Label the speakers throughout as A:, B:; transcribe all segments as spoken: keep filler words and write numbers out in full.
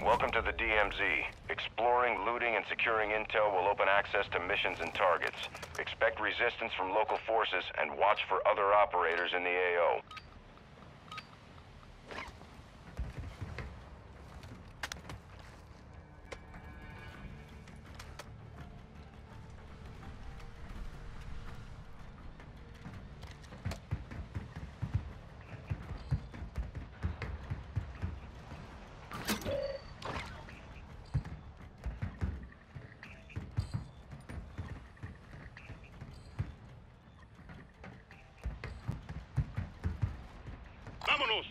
A: Welcome to the D M Z. Exploring, looting, and securing intel will open access to missions and targets. Expect resistance from local forces and watch for other operators in the A O.
B: ¡Vámonos!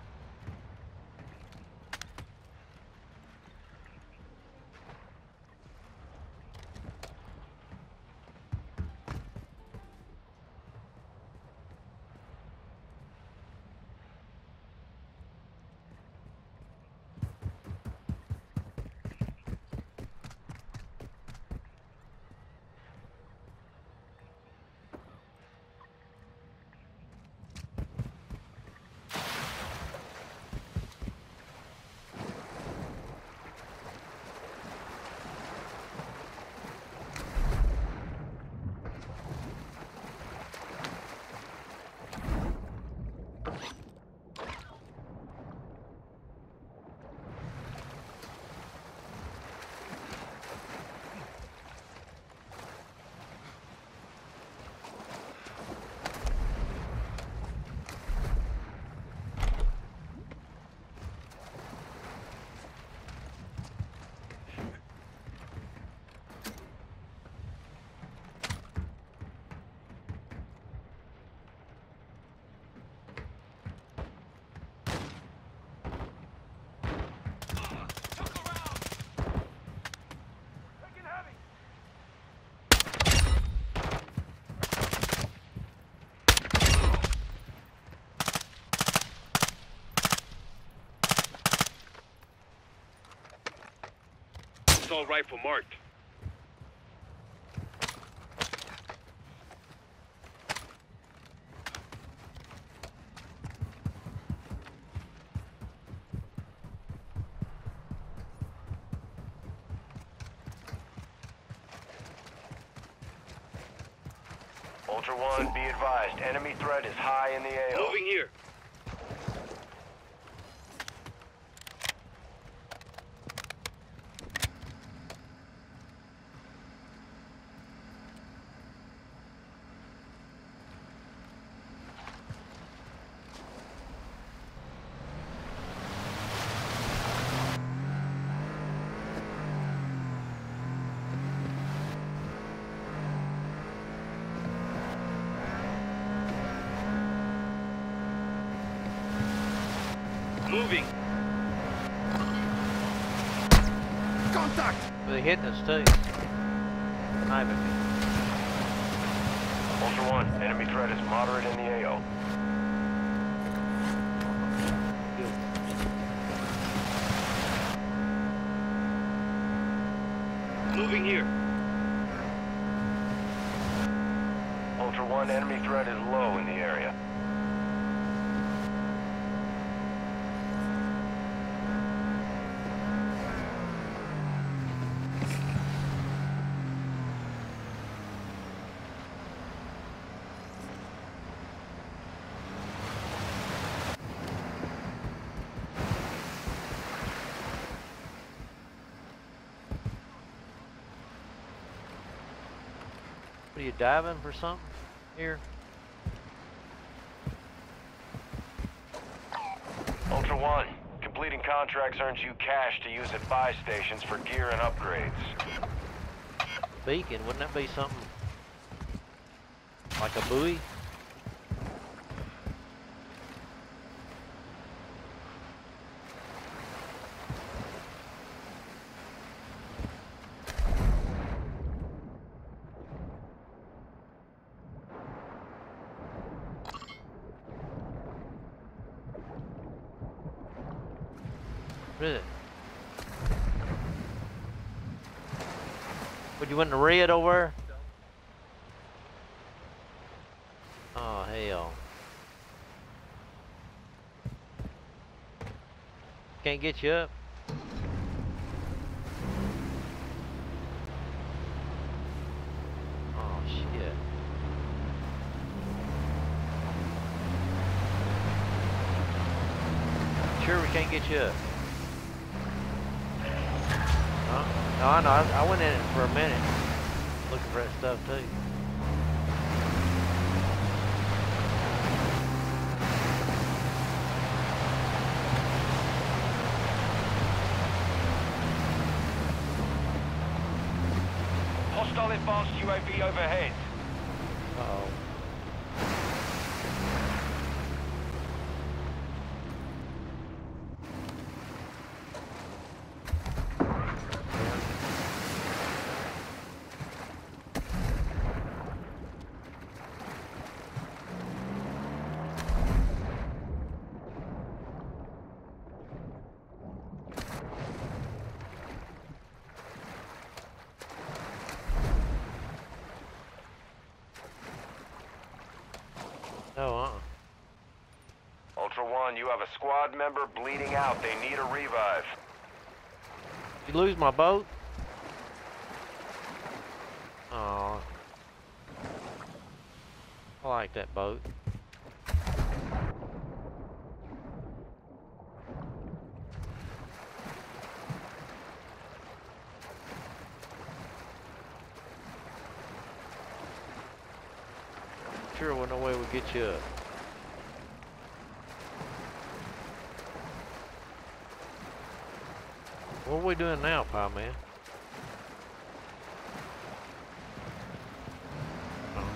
B: Assault rifle marked.
A: Ultra One, be advised. Enemy threat is high in the A O.
B: Moving here. Moving.
C: Contact!
D: They're hitting us too. Sniping me.
A: Ultra One, enemy threat is moderate in the A O.
B: Moving here.
A: Ultra One, enemy threat is low in the area.
D: What are you diving for something here?
A: Ultra One, completing contracts earns you cash to use at buy stations for gear and upgrades.
D: Beacon, wouldn't that be something like a buoy? What is it? Would you want the red over there? Oh, hell. Can't get you up. sure we can't get you up? Huh? No, I know. I, I went in it for a minute looking for that stuff too.
A: Hostile advanced U A V overhead.
D: Uh-oh. No, uh-uh.
A: Ultra One, you have a squad member bleeding out. They need a revive.
D: Did you lose my boat? Aw. I like that boat. Sure, well, no way we'll get you up. What are we doing now, pal man? Oh.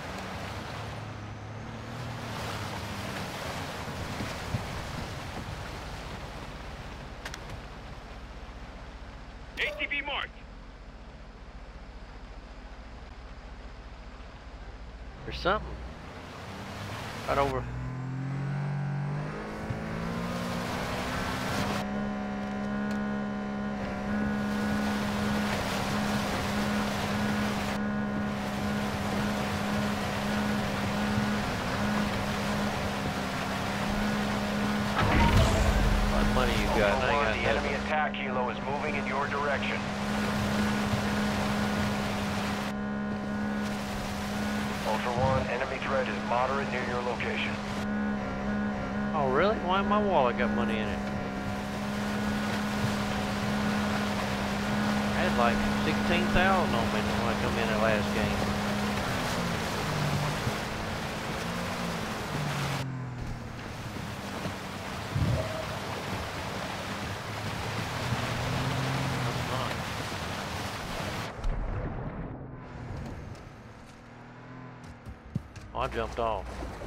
B: A T V marked.
D: There's something. Right over. What money you got?
A: Ultra
D: I
A: One,
D: ain't
A: the
D: got
A: enemy
D: nothing.
A: attack helo is moving in your direction. Ultra One, enemy threat is moderate near your location.
D: Oh really? Why my wallet got money in it? I had like sixteen thousand on me when I come in the last game. Oh, I jumped off.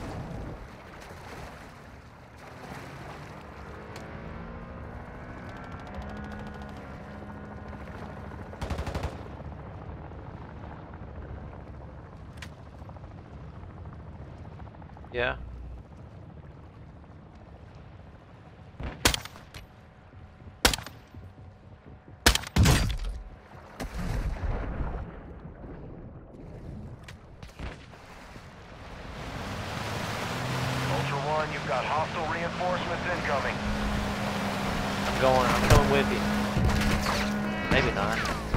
D: Yeah.
A: Ultra One, you've got hostile reinforcements incoming.
D: I'm going, I'm coming with you. Maybe not.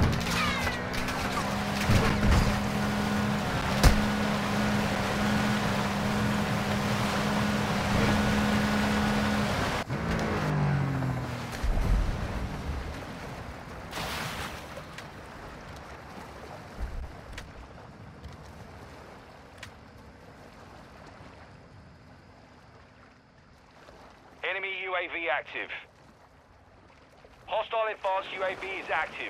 A: Enemy U A V active. Hostile advanced U A V is active.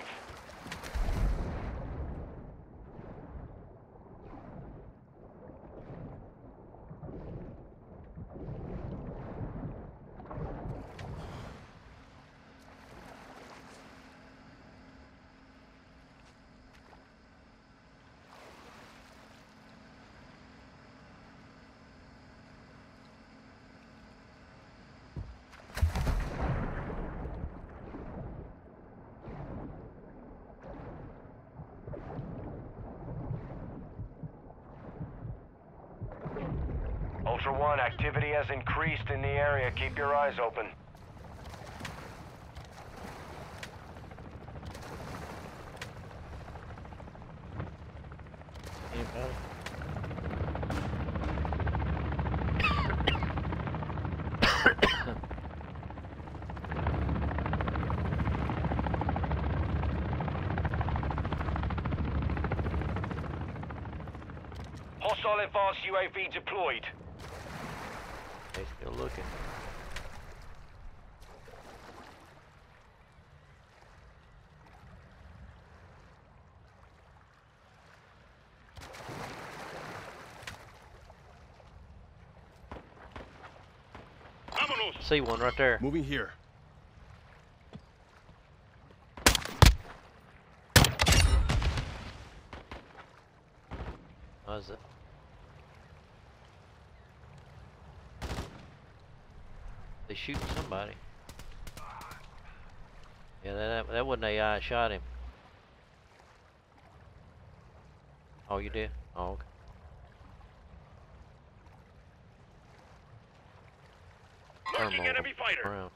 A: Ultra One, activity has increased in the area. Keep your eyes open.
D: Anybody?
E: L F R U A V deployed.
D: They still looking.
B: Vámonos!
D: See one right there.
C: Moving here.
D: How's it? They shooting somebody. Yeah, that that wasn't A I. Shot him. Oh, you did? Oh, okay.
B: Marking
D: Turn
B: enemy fighter!
D: around.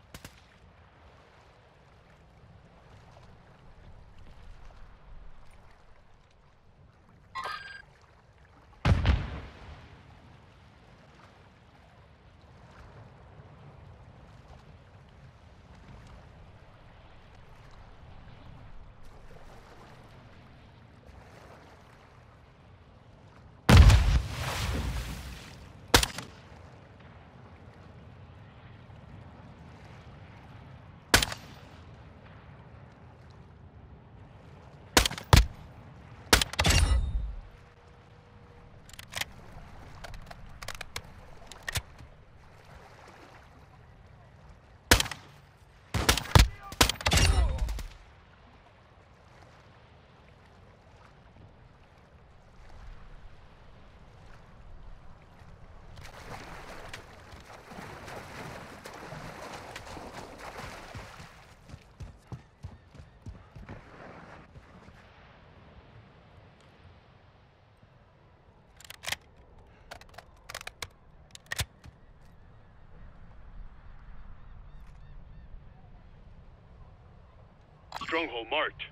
B: Stronghold marked.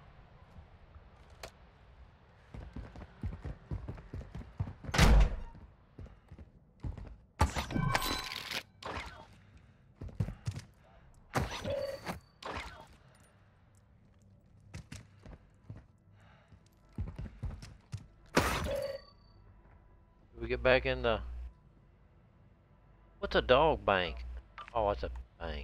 D: We get back in the. What's a dog bank? Oh, it's a bank.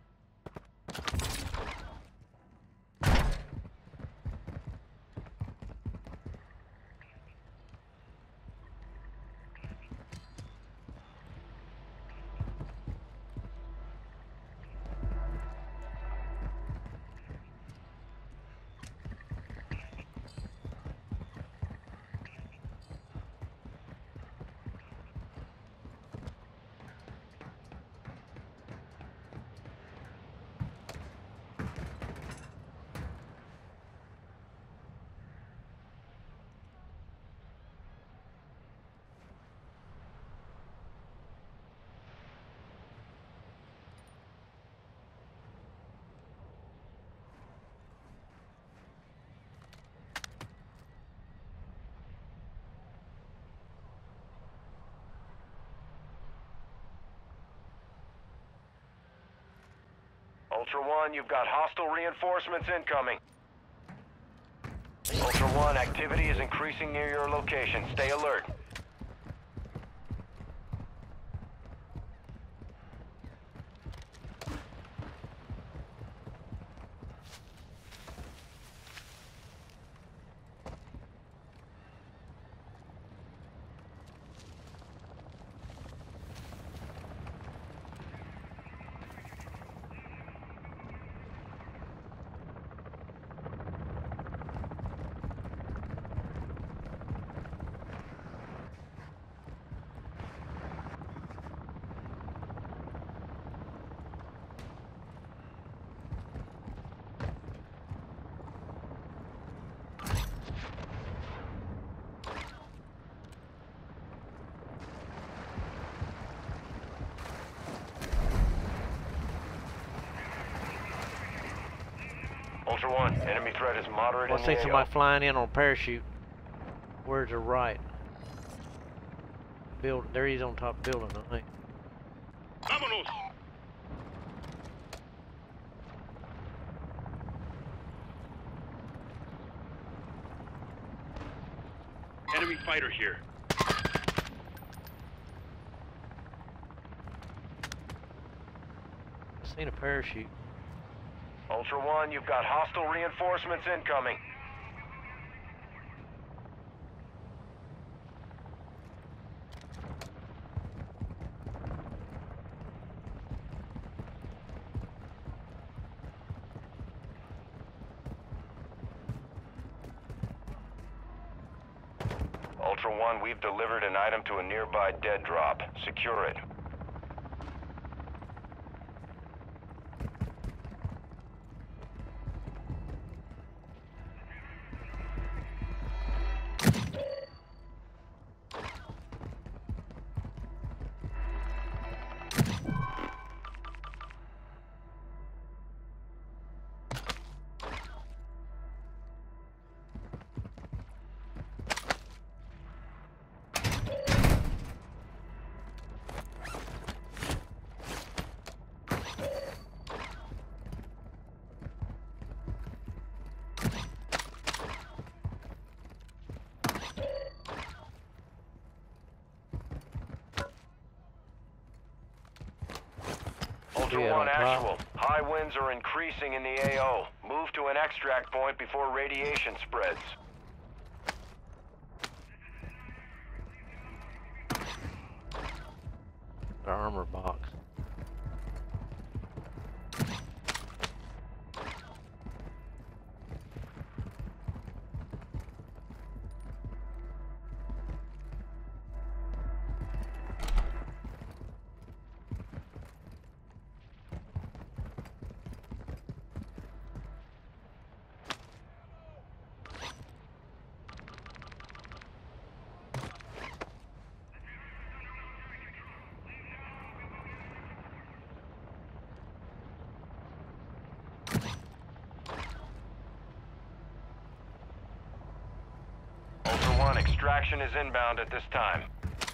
A: Ultra One, you've got hostile reinforcements incoming. Ultra One, activity is increasing near your location. Stay alert. Ultra One, enemy threat is moderate
D: Well, I
A: in
D: see
A: the A O.
D: somebody flying in on a parachute. Where's the right? Build. There he is on top of the building, I think.
B: Vámonos! Enemy fighter here.
D: seen a parachute.
A: Ultra One, you've got hostile reinforcements incoming. Ultra One, we've delivered an item to a nearby dead drop. Secure it. Ultra
D: Yeah,
A: One
D: on top.
A: actual. High winds are increasing in the A O. Move to an extract point before radiation spreads.
D: The armor box.
A: Ultra One, extraction is inbound at this time.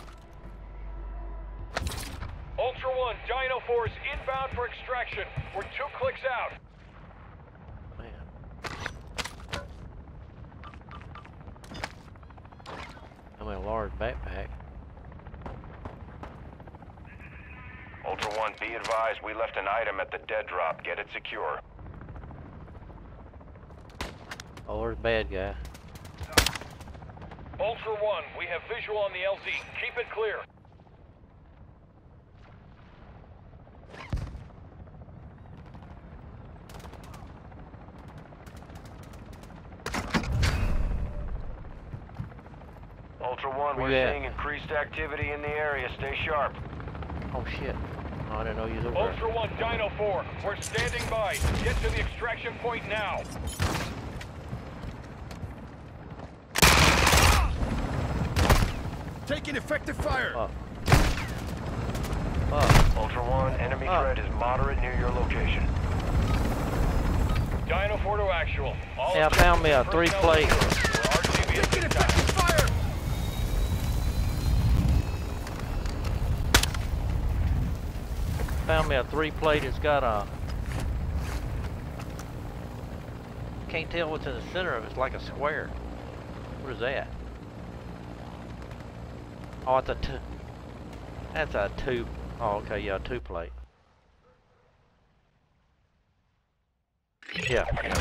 B: Ultra One, Dino Force inbound for extraction. We're two clicks out.
D: Man. I'm in a large backpack.
A: Ultra One, be advised, we left an item at the dead drop. Get it secure.
D: Oh, there's a bad guy.
B: Ultra One, we have visual on the L Z. Keep it clear.
A: Ultra One,
D: Where
A: we're
D: you at?
A: seeing increased activity in the area. Stay sharp.
D: Oh shit. Oh, I didn't know you was over there.
B: Ultra One, Dino Four, we're standing by. Get to the extraction point now.
C: Taking effective fire!
D: Fuck. Fuck.
A: Ultra One, enemy
D: Oh.
A: threat is moderate near your location.
B: Dino Four to actual. All
D: Hey, I found me a three plate.
C: Taking effective fire!
D: Found me a three plate. It's got a. Can't tell what's in the center of it. It's like a square. What is that? Oh, it's a two. That's a two. Oh, okay, yeah, two plate. Yeah.